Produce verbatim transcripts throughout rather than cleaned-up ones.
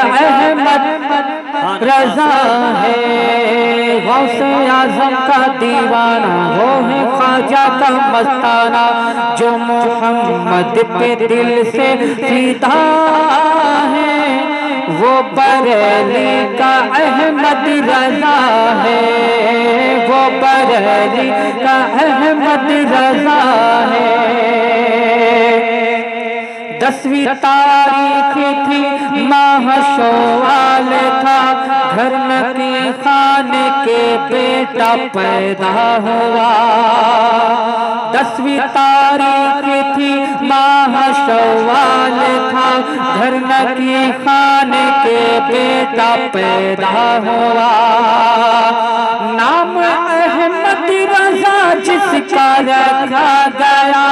अहमद रजा है, गौसे आजम का दीवाना वो है ख्वाजा का मस्ताना, जो मोहम्मद पे दिल से फिदा है, वो बरेली का अहमद रजा है, वो बरेली का अहमद रजा है। दसवीं तारीख थी माह शव्वाल था, घर नकी खाने के बेटा पैदा हुआ। दसवीं तारीख थी माह शव्वाल था, घर नकी खाने के बेटा पैदा हुआ। नाम अहमद रजा जिसका रखा गया,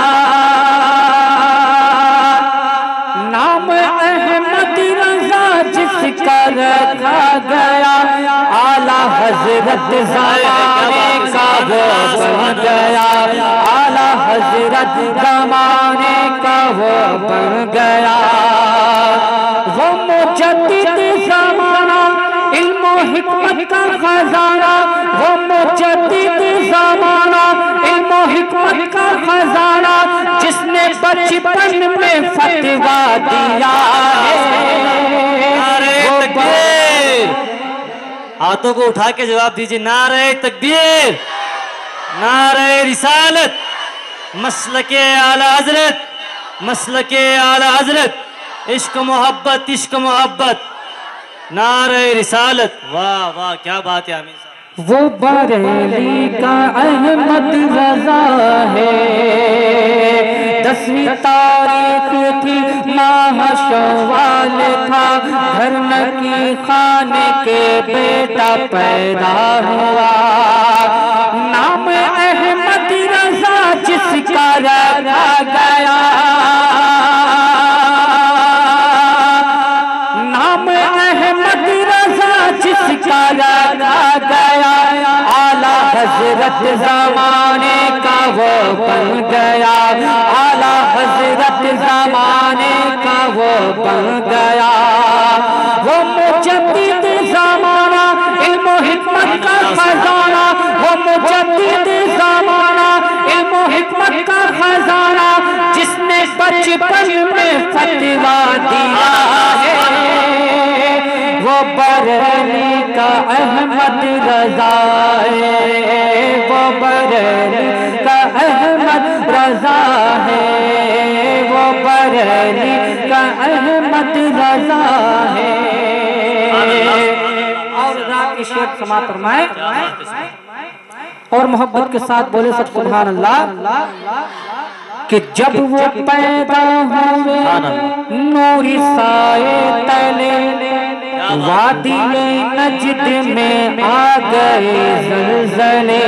नाम अहमद रजा जिसका रखा गया, आला हजरत ज़माने का वो बन गया, आला हजरत ज़माने का वो बन गया। वो मुजद्दिद ज़माना इल्म हिकमत का खजाना, वो मुजद्दिद ज़माना इल्म हिकमत का खजाना, जिसने बचपन में फतवा दिया है। वो तकबीर, हाथों को उठा के जवाब दीजिए। नारे तकबीर, नारे रिसालत, मसलके आला हजरत, मसलके आला हजरत, इश्क मोहब्बत, इश्क मोहब्बत, नारे रिसालत। वाह वाह, क्या बात है आमीन साहब। वो बरेली का अहमद रजा है, दसवीं तारीख थी माह शव्वाल था, घर नकी खाने के बेटा पैदा हुआ। नाम अहमद रजा जिसका रखा गया, नाम अहमद रजा जिसका रखा गया, आला हजरत ज़माने का वो बन गया, आला हजरत ज़माने का वो बन गया। वो मुजद्दिद ज़माना इल्म हिकमत का खजाना, वो मुजद्दिद ज़माना इल्म हिकमत का खजाना, जिसने बचपन में फतवा दिया है। वो बरेली का अहमद रजा है, वो बरेली का अहमद रजा है, वो बरेली का अहमद रजा है। और रात की शेर समाप्त फरमाए और मोहब्बत के साथ बोले सब सुभान अल्लाह। कि जब वो पैदा हुए नूरी साए तले, वादी नजद में आ गए ज़लज़ले।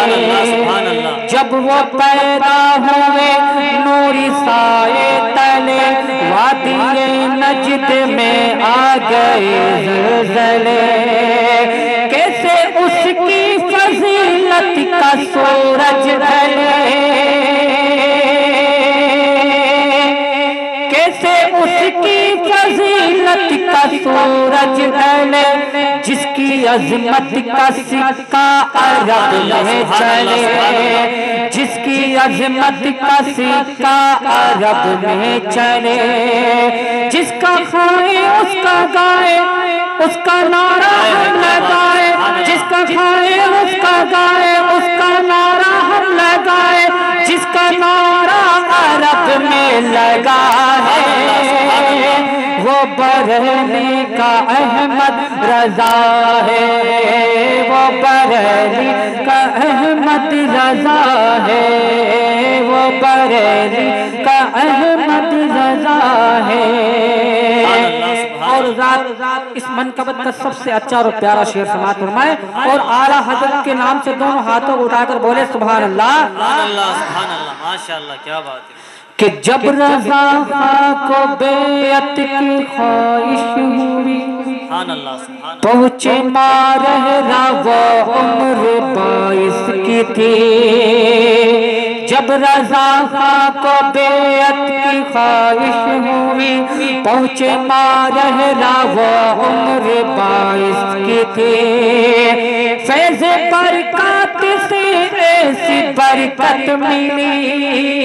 जब वो पैदा हुए नूरी साए तले, वादी नजद में आ गए ज़लज़ले। कैसे उसकी फजीलत का सूरज ढले, कैसे उसकी फजीलत का सूरज ढले, जिसकी अजमत का सिक्का अरब में चले, जिसकी अजमत का सिक्का अरब में चले। जिसका खाए उसका गाए, उसका नारा हम लगाए, जिसका खाए उसका गाए, उसका नारा हम लगाए, जिसका नारा अरब में लगा है। वो बरेली का अहमद रजा है, वो बरेली का अहमद रजा है, वो बरेली का अहमद रजा है। और रात इस मनकबत का सबसे अच्छा और प्यारा शेर समाप्त फरमाए और आला हजरत के नाम से दोनों हाथों को उठाकर बोले सुभान अल्लाह, सुभान अल्लाह, सुभान अल्लाह, माशाअल्लाह, क्या बात है। कि जब रज़ा को बेअत की ख्वाहिश हुई, पहुँचे मारहरा वो उम्र बाईस की थी। जब रज़ा खां को बेअत की ख्वाहिश हुई, पहुँचे मारहरा वो उम्र बाईस की थी। फैज़ बरकत से ऐसी बरकत मिली,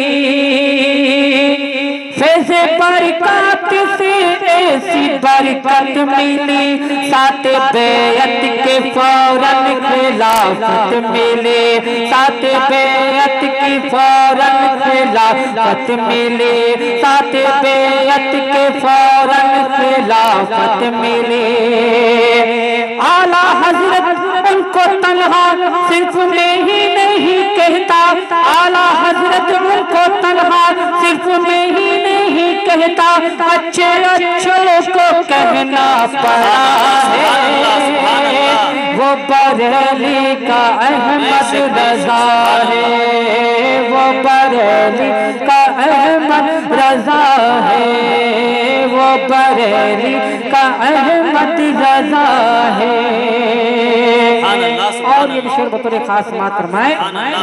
फैज़ बरकत से ऐसी बरकत मिली, साथ बेअत के फौरन खिलाफत मिली, साथ बेअत की फौरन खिलाफत मिली, साथ बेअत के फौरन खिलाफत मिली। आला हजरत उनको तन्हा सिर्फ मैं ही नहीं कहता, आला हजरत उनको तन्हा सिर्फ मैं ही नहीं कहता, अच्छे अच्छों को कहना पड़ा है। वो बरेली का अहमद रज़ा है, वो बरेली का अहमद रज़ा है, वो बरेली का अहमद रज़ा है। और ये शेर बतौर खास बात फरमाए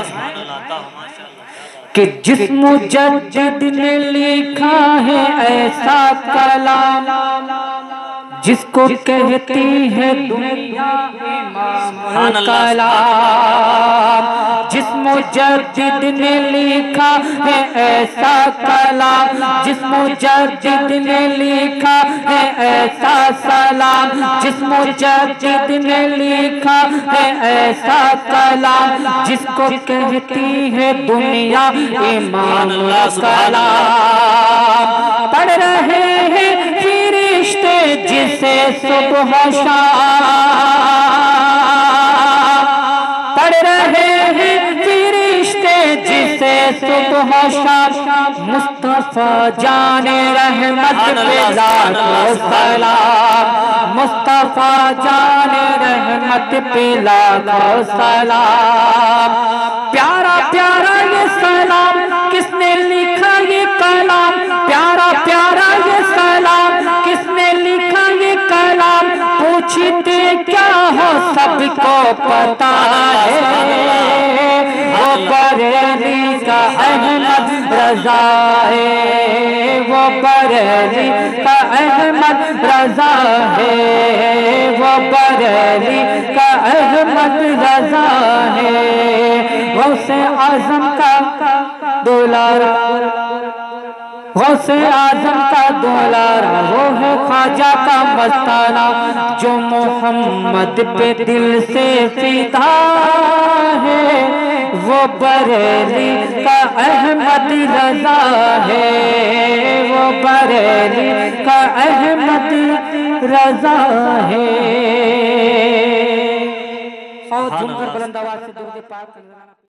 कि जिस मुजद्दिद ने लिखा है ऐसा कलाम, जिसको कहती है दुनिया इमाम कलाम, जिस मुजद्दिद ने लिखा है ऐसा कलाम, जिस मुजद्दिद ने लिखा है ऐसा सलाम, जिस मुजद्दिद ने लिखा है ऐसा कलाम, जिसको कहती है दुनिया इमाम कलाम। पढ़ रहे हैं फरिश्ते जिसे सुबह शाम, पढ़ रहे हैं फरिश्ते जिसे सुबह शाम, मुस्तफा जाने रहमत पे लाखों सलाम, मुस्तफा जाने रहमत पे लाखों सलाम। प्यारा प्यारा ये सलाम किसने लिखा ये कलाम, प्यारा प्यारा ये सलाम किसने लिखा ये कलाम, पूछते क्या हो सबको पता है। वो बरेली का अहमद रज़ा है, वो बरेली का अहमद रज़ा है, वो बरेली का अहमद रज़ा है। गौसे आज़म का दुलारा, गौसे आज़म का दुलारा, वो है ख्वाजा का मस्ताना, जो मोहम्मद पे दिल से फिदा है। वो बरेली का अहमद रज़ा है, वो बरेली का अहमद रज़ा है। और झुमकर बुलंद आवाज़ से दुरूद पाक